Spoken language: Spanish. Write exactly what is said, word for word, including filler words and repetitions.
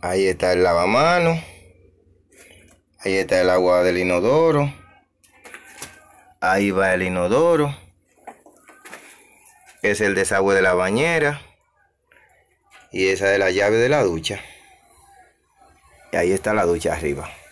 Ahí está el lavamanos. Ahí está el agua del inodoro. Ahí va el inodoro. Es el desagüe de la bañera. Y esa es la llave de la ducha. Y ahí está la ducha arriba.